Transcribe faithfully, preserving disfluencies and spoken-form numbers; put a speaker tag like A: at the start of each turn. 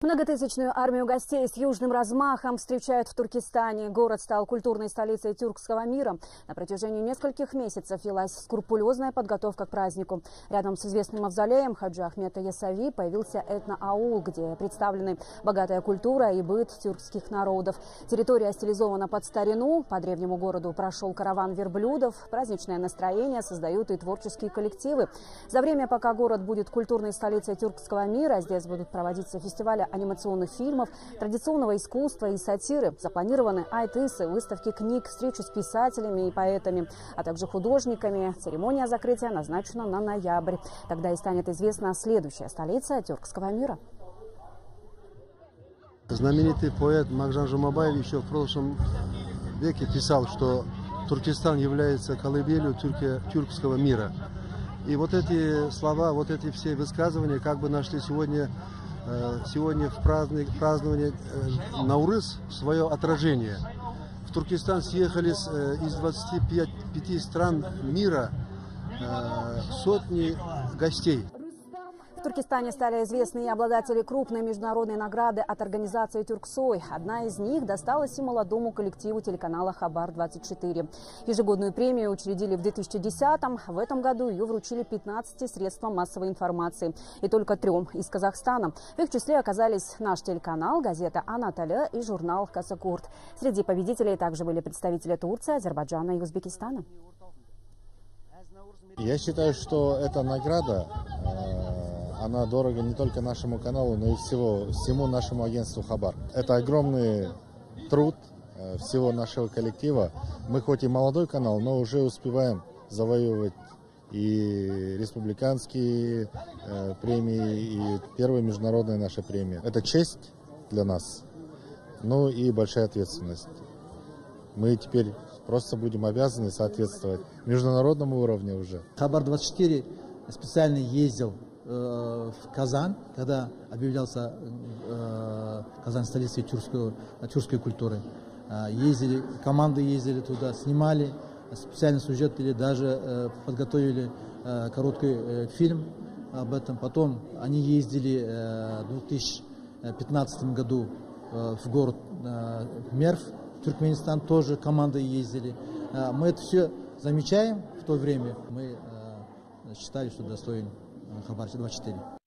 A: Многотысячную армию гостей с южным размахом встречают в Туркестане. Город стал культурной столицей тюркского мира. На протяжении нескольких месяцев велась скрупулезная подготовка к празднику. Рядом с известным мавзолеем Хаджи Ахмета Ясави появился этноаул, где представлены богатая культура и быт тюркских народов. Территория стилизована под старину. По древнему городу прошел караван верблюдов. Праздничное настроение создают и творческие коллективы. За время, пока город будет культурной столицей тюркского мира, здесь будут проводиться фестивали анимационных фильмов, традиционного искусства и сатиры. Запланированы айтысы, выставки книг, встречи с писателями и поэтами, а также художниками. Церемония закрытия назначена на ноябрь. Тогда и станет известна следующая столица тюркского мира.
B: Знаменитый поэт Мағжан Жұмабаев еще в прошлом веке писал, что Туркестан является колыбелью тюркского мира. И вот эти слова, вот эти все высказывания как бы нашли сегодня Сегодня в праздновании Наурыз свое отражение. В Туркестан съехались из двадцати пяти стран мира сотни гостей.
A: В Туркестане стали известны и обладатели крупной международной награды от организации «Тюрксой». Одна из них досталась и молодому коллективу телеканала Хабар двадцать четыре. Ежегодную премию учредили в две тысячи десятом. В этом году ее вручили пятнадцати средствам массовой информации. И только трем из Казахстана. В их числе оказались наш телеканал, газета «Анатолия» и журнал «Касакурт». Среди победителей также были представители Турции, Азербайджана и Узбекистана.
C: Я считаю, что эта награда, она дорога не только нашему каналу, но и всего, всему нашему агентству Хабар. Это огромный труд всего нашего коллектива. Мы хоть и молодой канал, но уже успеваем завоевывать и республиканские э, премии, и первая международная наша премия. Это честь для нас, ну и большая ответственность. Мы теперь просто будем обязаны соответствовать международному уровню уже.
D: Хабар двадцать четыре специально ездил в Казань, когда объявлялся э, Казань столицей тюркской, тюркской культуры. Ездили, команды ездили туда, снимали специальный сюжет или даже э, подготовили э, короткий э, фильм об этом. Потом они ездили э, в две тысячи пятнадцатом году э, в город э, Мерв, Туркменистан, тоже команды ездили. Э, мы это все замечаем в то время. Мы э, считали, что достоин Хабар двадцать четыре.